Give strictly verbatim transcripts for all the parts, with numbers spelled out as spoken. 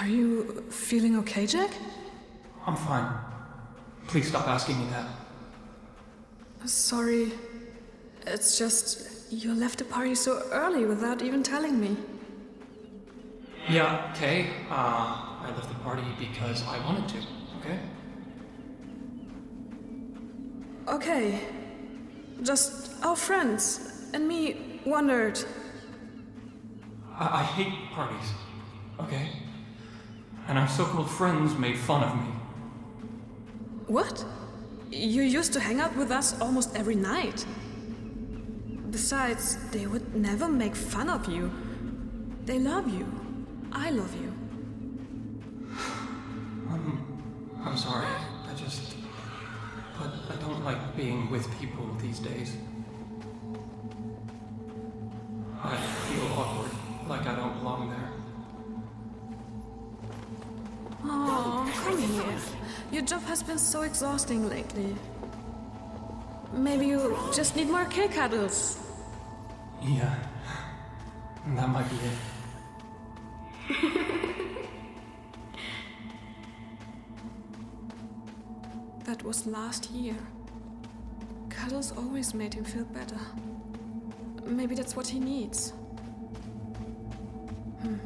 Are you feeling okay, Jack? I'm fine. Please stop asking me that. Sorry. It's just you left the party so early without even telling me. Yeah, Kay. Uh, I left the party because I wanted to, okay? Okay. Just our friends and me wondered. I, I hate parties, okay? And our so-called friends made fun of me. What? You used to hang out with us almost every night. Besides, they would never make fun of you. They love you. I love you. I'm... I'm sorry. I just... But I don't like being with people these days. I feel awkward, like I don't belong there. Oh, come here. Your job has been so exhausting lately. Maybe you just need more K cuddles. Yeah, that might be it. That was last year. Cuddles always made him feel better. Maybe that's what he needs. Hmm.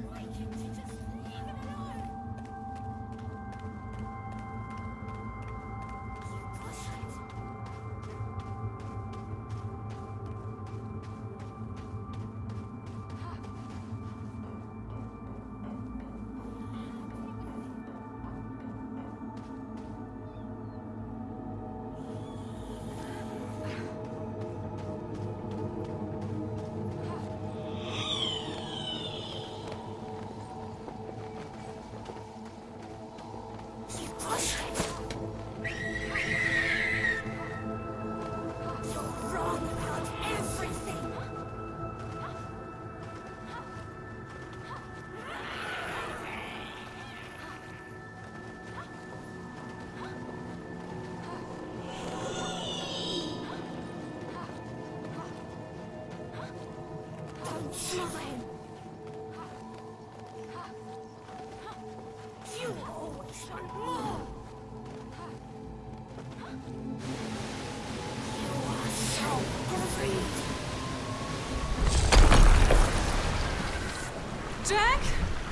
Jack?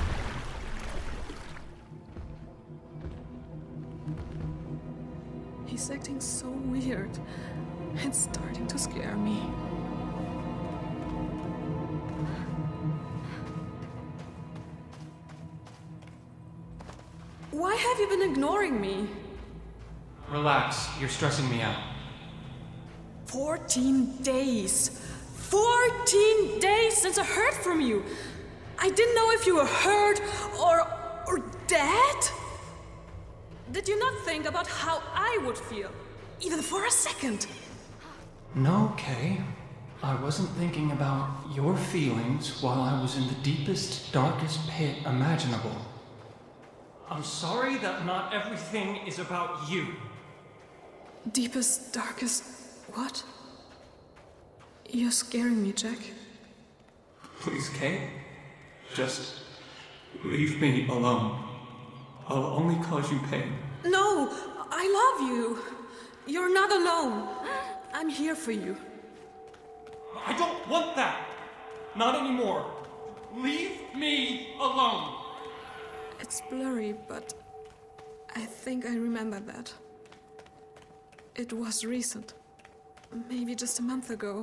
He's acting so weird. It's starting to scare me. Why have you been ignoring me? Relax, you're stressing me out. Fourteen days. Fourteen days since I heard from you. I didn't know if you were hurt or... or dead. Did you not think about how I would feel? Even for a second. No, Kay. I wasn't thinking about your feelings while I was in the deepest, darkest pit imaginable. I'm sorry that not everything is about you. Deepest, darkest... what? You're scaring me, Jack. Please, Kay. Just leave me alone. I'll only cause you pain. No! I love you! You're not alone. I'm here for you. I don't want that! Not anymore. Leave me alone! It's blurry, but I think I remember that. It was recent. Maybe just a month ago.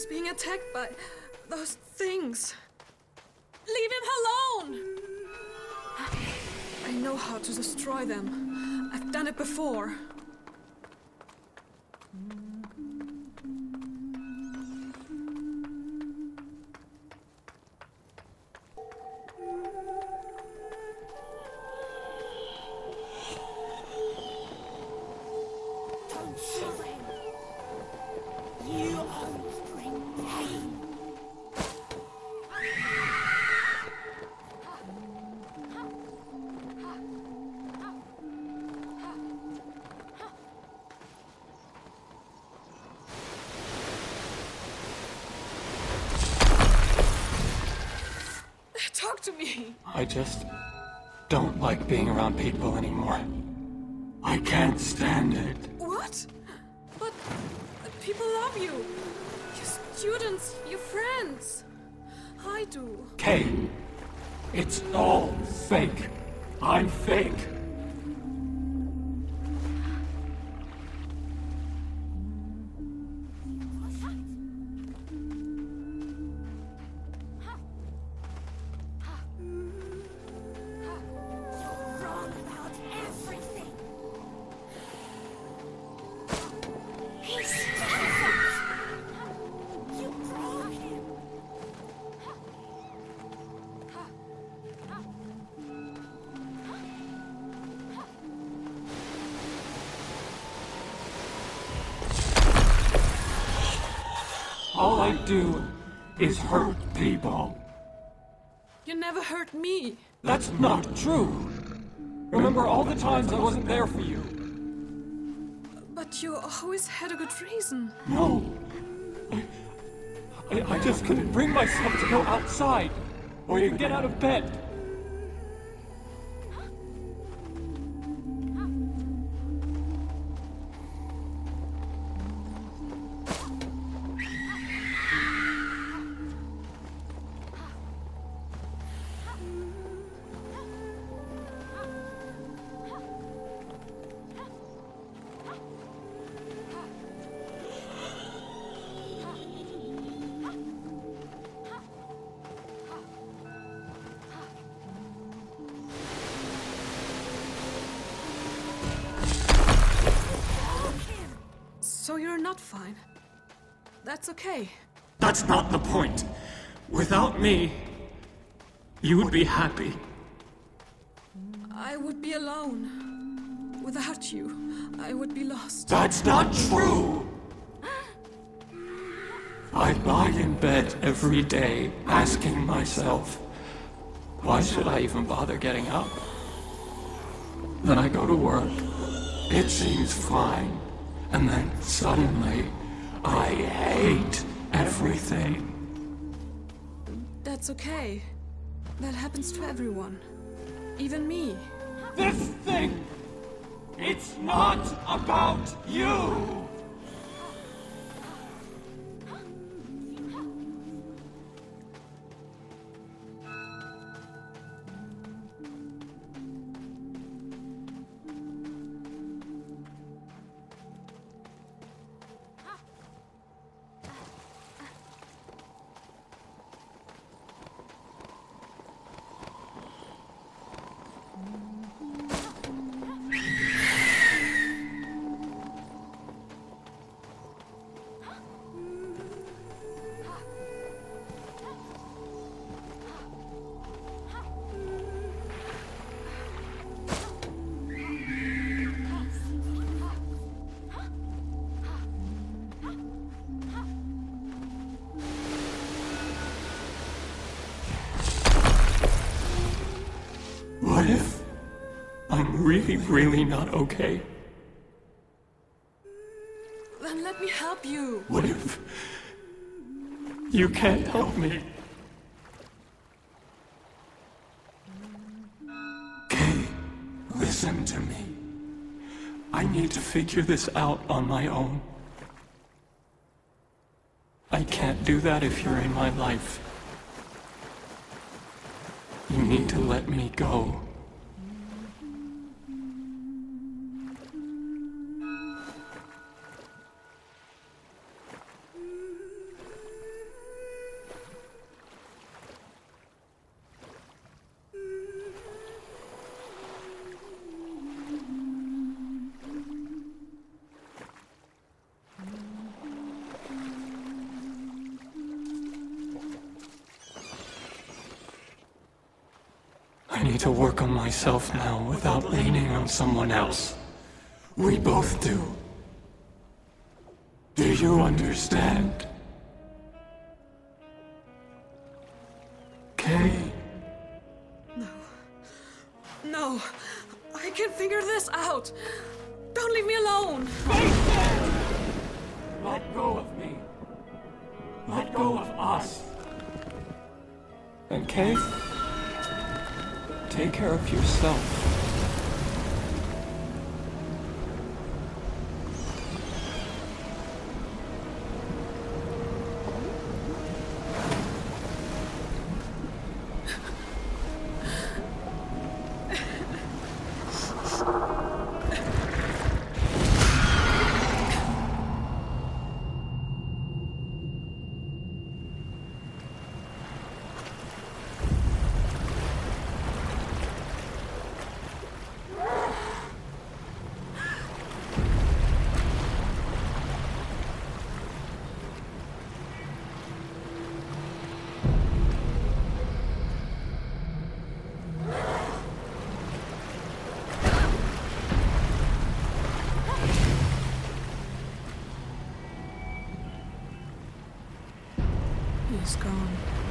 He's being attacked by those things. Leave him alone! I know how to destroy them. I've done it before. Don't shoot him! You always bring pain! Talk to me! I just don't like being around people anymore. I can't stand it. What? But people love you. Your students, your friends. I do. Kay, it's all fake. I'm fake. You're wrong about everything! He's innocent! You broke him! All I do is hurt people. You never hurt me. That's not true. Remember all the times I wasn't there for you? But you always had a good reason. No. I, I, I just couldn't bring myself to go outside or even get out of bed. So you're not fine. That's okay. That's not the point. Without me, you would be happy. I would be alone. Without you, I would be lost. That's not true! I lie in bed every day asking myself, why should I even bother getting up? Then I go to work. It seems fine. And then suddenly, I hate everything. That's okay. That happens to everyone. Even me. This thing! It's not about you! What if I'm really, really not okay? Then let me help you. What if you can't help me? Kay, listen to me. I need to figure this out on my own. I can't do that if you're in my life. You need to let me go. me to work on myself now without leaning on someone else. We both do. Do you understand? Kay? No, I can figure this out. Don't leave me alone. Let go of me. Let go of us. And Kay, take care of yourself. He's gone.